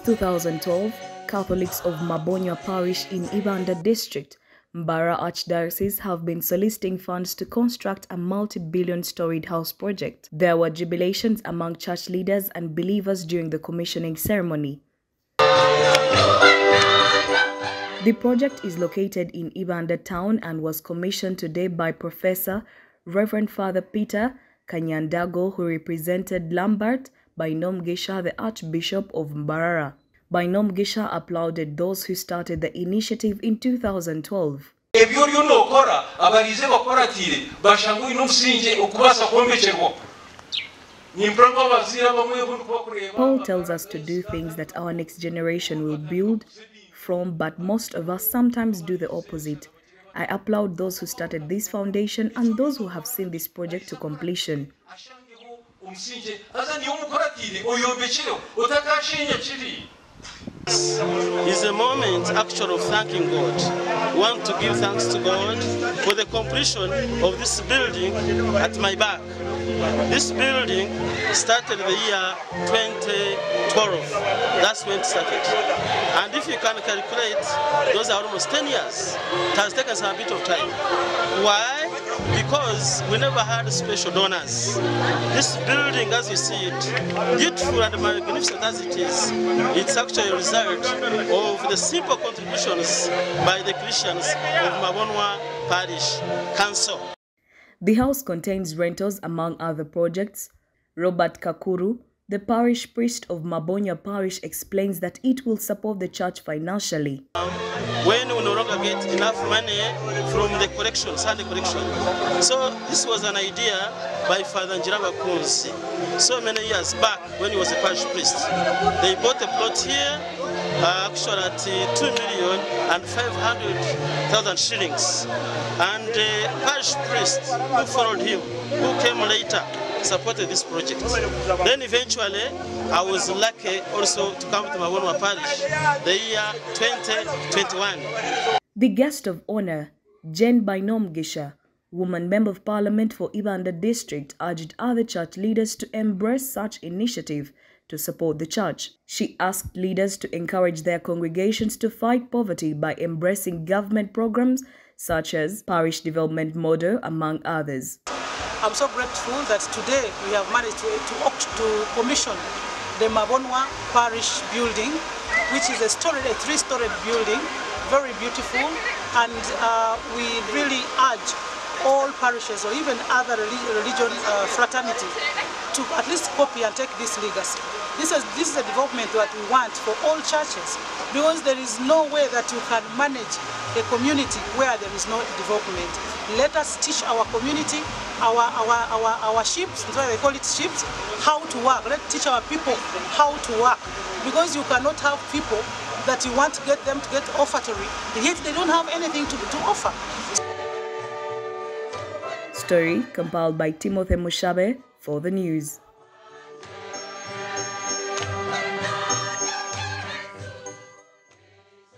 2012, Catholics of Mabonwa Parish in Ibanda District, Mbarara Archdiocese have been soliciting funds to construct a multi-billion storied house project. There were jubilations among church leaders and believers during the commissioning ceremony. The project is located in Ibanda town and was commissioned today by Professor Reverend Father Peter Kanyandago, who represented Lambert Bainom Gisha, the Archbishop of Mbarara. Bainom Gisha applauded those who started the initiative in 2012. Paul tells us to do things that our next generation will build from, but most of us sometimes do the opposite. I applaud those who started this foundation and those who have seen this project to completion. It's a moment actually of thanking God. We want to give thanks to God for the completion of this building at my back. This building started the year 2012. That's when it started. And if you can calculate, those are almost 10 years. It has taken us a bit of time. Why? Because we never had special donors. This building, as you see it, beautiful and magnificent as it is, it's actually a result of the simple contributions by the Christians of Mabonwa Parish Council. The house contains rentals among other projects. Robert Kakuru, the parish priest of Mabonwa Parish, explains that it will support the church financially. When we no longer get enough money from the collection, Sunday collection. So this was an idea by Father Njiraba Kunzi. So many years back when he was a parish priest. They bought a plot here, actually at 2,500,000 shillings. And the parish priest who followed him, who came later, supported this project. Then eventually, I was lucky also to come to Mabonwa Parish the year 2021. The guest of honor, Jane Bainom Gisha, woman member of parliament for Ibanda district, urged other church leaders to embrace such initiative to support the church. She asked leaders to encourage their congregations to fight poverty by embracing government programs such as parish development model, among others. I'm so grateful that today we have managed to commission the Mabonwa Parish building, which is a 3-story building, very beautiful, and we really urge all parishes or even other religion fraternities to at least copy and take this legacy. This is a development that we want for all churches, because there is no way that you can manage a community where there is no development. Let us teach our community, our sheep, that's why they call it sheep, how to work. Let's teach our people how to work, because you cannot have people that you want to get them to get offertory, yet they don't have anything to offer. Story compiled by Timothy Mushabe for the news.